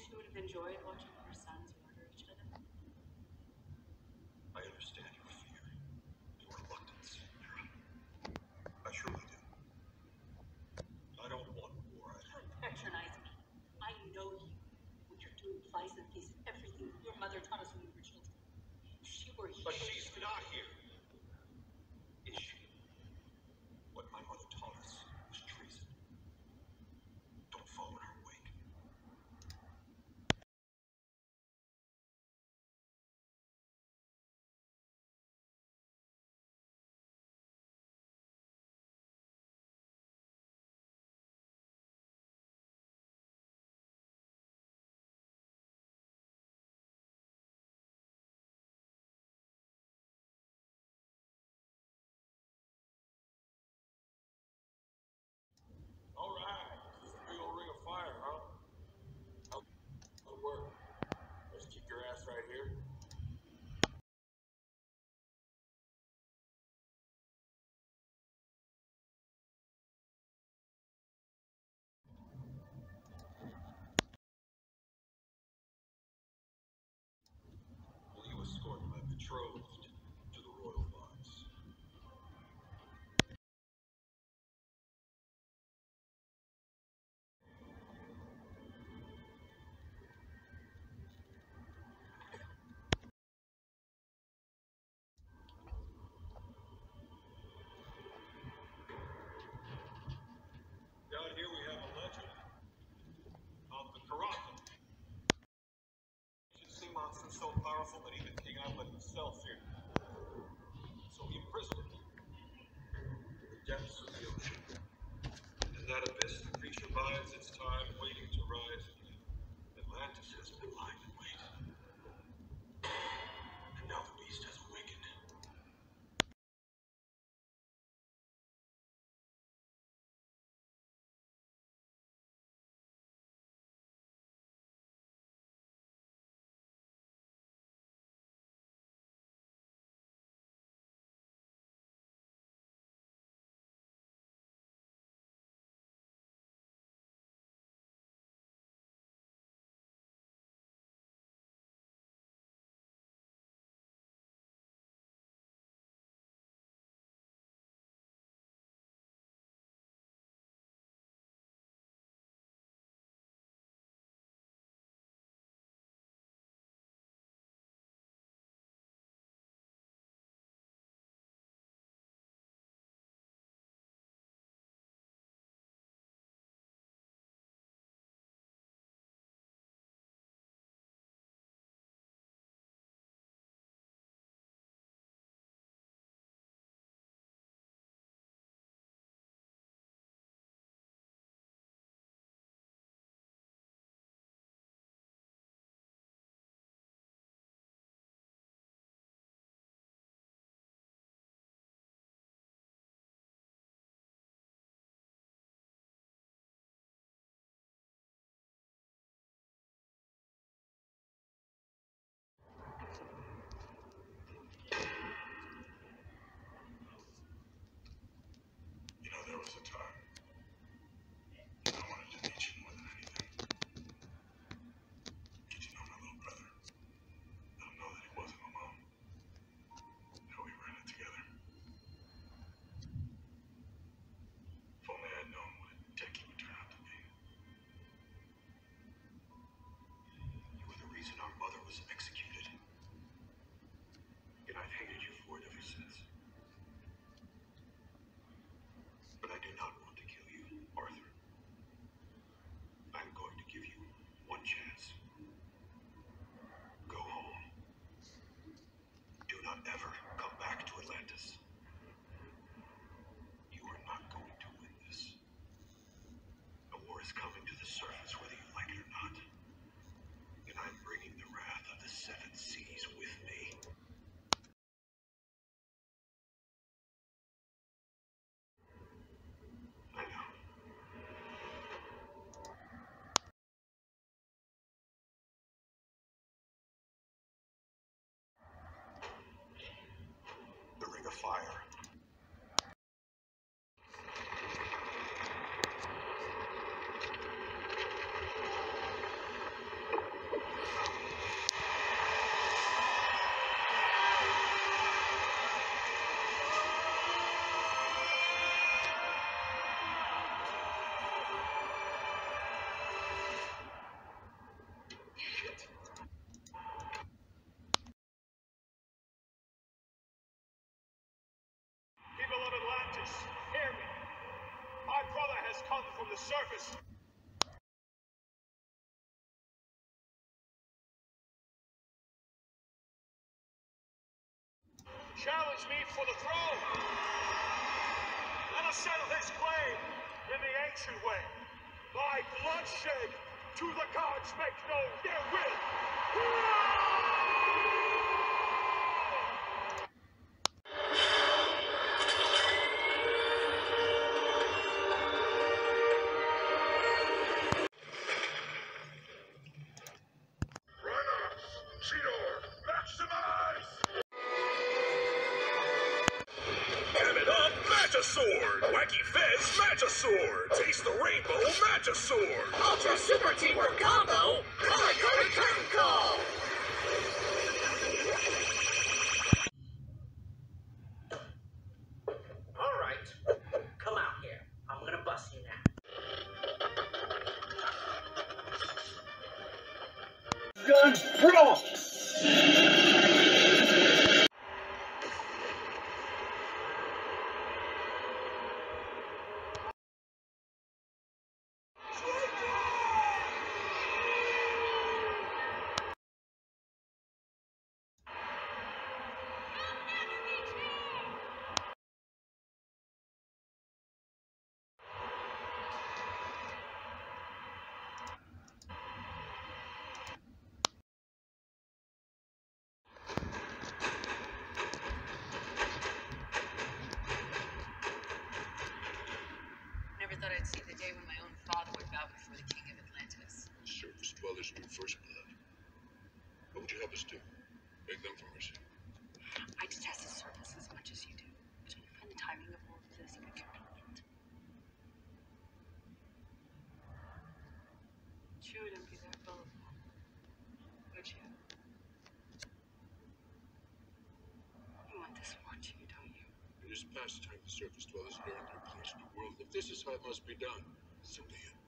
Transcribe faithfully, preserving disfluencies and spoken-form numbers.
she would have enjoyed watching her sons murder each other. I understand your fear, your reluctance, Mira. I surely do. I don't want war. Don't patronize me. I know you. What you're doing flies in the face of everything your mother taught us when we were children. If she were here... But she's not here. Is she? What my mother taught us was treason. Don't follow in her wake. All right. This is a big old ring of fire, huh? How'd it work? Just keep your ass right here. Will you escort my betrothed to the royal lodge? Down here we have a legend of the Karaka. Ancient sea monster so powerful that even King Island himself feared it. So he imprisoned it in the depths of the ocean. In that abyss, the creature bides its time, waiting to rise again. Atlantis has been lying in wait. And now the beast has awakened. Challenge me for the throne. Let us settle his claim in the ancient way. By bloodshed, to the gods make known their will. Sword! Wacky Feds, match a sword! Taste the rainbow, match a sword! Ultra Super Teamwork Combo! Color Code Curtain Call! Alright, come out here. I'm gonna bust you now. Guns, bro! Never thought I'd see the day when my own father would bow before the king of Atlantis. Surface dwellers knew first blood. What would you have us do? Beg them for mercy? I detest the surface as much as you do. But I find the timing of all of this a bit convenient. You wouldn't be that gullible, would you? You want this war too, don't you? It is past time the surface dwellers learn their place in the world. If this is how it must be done, so be it.